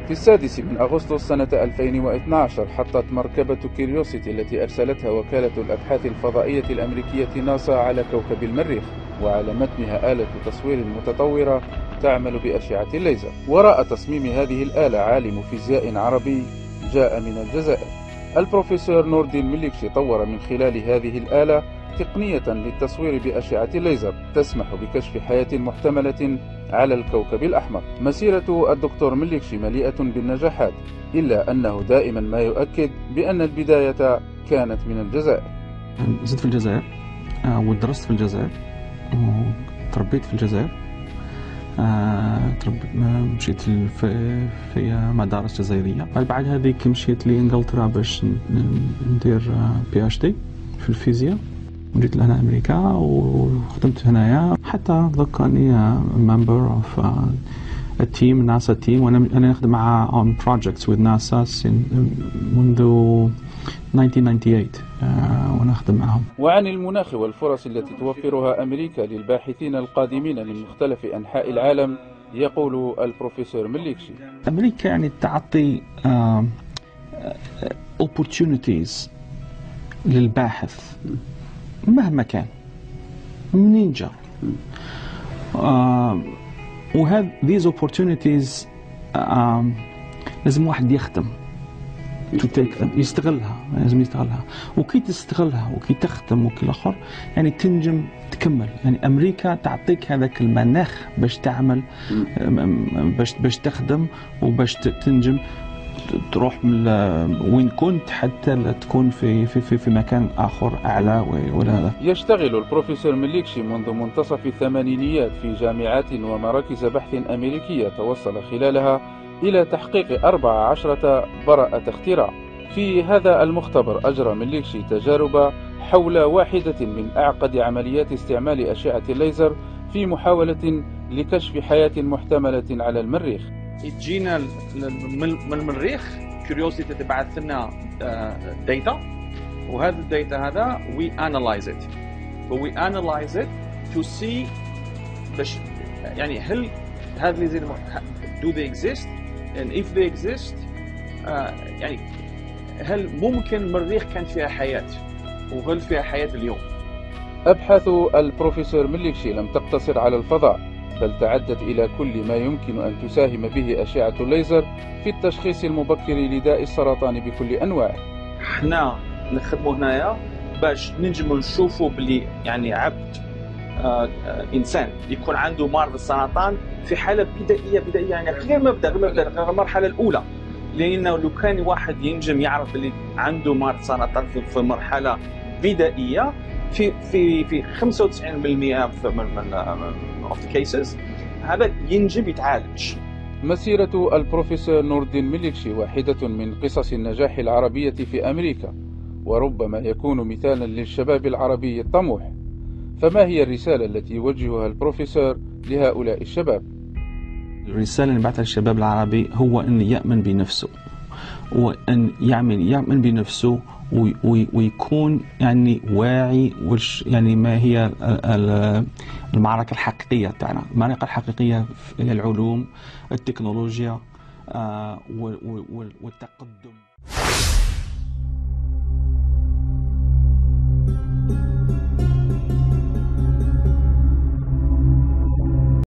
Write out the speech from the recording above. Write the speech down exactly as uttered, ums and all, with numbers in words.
في السادس من أغسطس سنة ألفين واثني عشر حطت مركبة كيوريوسيتي التي أرسلتها وكالة الأبحاث الفضائية الأمريكية ناسا على كوكب المريخ، وعلى متنها آلة تصوير متطورة تعمل بأشعة الليزر. وراء تصميم هذه الآلة عالم فيزياء عربي جاء من الجزائر. البروفيسور نور الدين مليكشي طور من خلال هذه الآلة تقنية للتصوير بأشعة الليزر تسمح بكشف حياة محتملة على الكوكب الأحمر. مسيرة الدكتور مليكشي مليئة بالنجاحات، إلا أنه دائما ما يؤكد بأن البداية كانت من الجزائر. زدت في الجزائر ودرست في الجزائر وتربيت في الجزائر. مشيت في, في مدارس جزائرية. بعد هذيك مشيت لإنجلترا باش ندير بي اتش دي في الفيزياء، وجيت لهنا أمريكا وخدمت هنايا حتى ذوك أني member of a team ناسا team، وأنا أنا نخدم مع on projects with NASA منذ ألف وتسعمئة وثمانية وتسعين وأنا أخدم معهم. وعن المناخ والفرص التي توفرها أمريكا للباحثين القادمين من مختلف أنحاء العالم يقول البروفيسور مليكشي: أمريكا يعني تعطي uh, opportunities للباحث مهما كان منين جاء، uh, وهذ these opportunities uh, لازم واحد يخدم to take them، يستغلها، لازم يستغلها. وكي تستغلها وكي تخدم وكي الآخر يعني تنجم تكمل. يعني أمريكا تعطيك هذاك المناخ باش تعمل، باش باش تخدم وباش تنجم تروح من وين كنت حتى تكون في في في, في مكان آخر أعلى ولا هذا. يشتغل البروفيسور مليكشي منذ منتصف الثمانينيات في جامعات ومراكز بحث أمريكية توصل خلالها إلى تحقيق أربع عشرة براءة اختراع. في هذا المختبر أجرى مليكشي تجارب حول واحدة من أعقد عمليات استعمال أشعة الليزر في محاولة لكشف حياة محتملة على المريخ. جينا من المريخ كيوريوسيتي تبعث لنا داتا، وهذا الداتا هذا we analyze it we analyze it to see باش يعني هل هذه اللي do they exist and if they exist uh, يعني هل ممكن المريخ كانت فيها حياة وهل فيها حياة اليوم. أبحاث البروفيسور مليكشي لم تقتصر على الفضاء، بل تعدت إلى كل ما يمكن أن تساهم به أشعة الليزر في التشخيص المبكر لداء السرطان بكل أنواعه. احنا نخدموا هنايا باش ننجموا نشوفوا بلي يعني عبد آه آه إنسان يكون عنده مرض السرطان في حالة بدائية بدائية يعني غير مبدأ غير مبدأ غير المرحلة الأولى، لأنه لو كان واحد ينجم يعرف بلي عنده مرض سرطان في مرحلة بدائية في في في خمسة وتسعين بالمئة من من of the cases هذا ينجم يتعالج. مسيرة البروفيسور نور الدين مليكشي واحدة من قصص النجاح العربية في أمريكا، وربما يكون مثالا للشباب العربي الطموح. فما هي الرسالة التي يوجهها البروفيسور لهؤلاء الشباب؟ الرسالة اللي بعثها للشباب العربي هو أن يأمن بنفسه، وأن يعمل يأمن بنفسه ويكون يعني واعي وش يعني ما هي المعركة الحقيقية تاعنا. المعركة الحقيقية هي العلوم، التكنولوجيا والتقدم.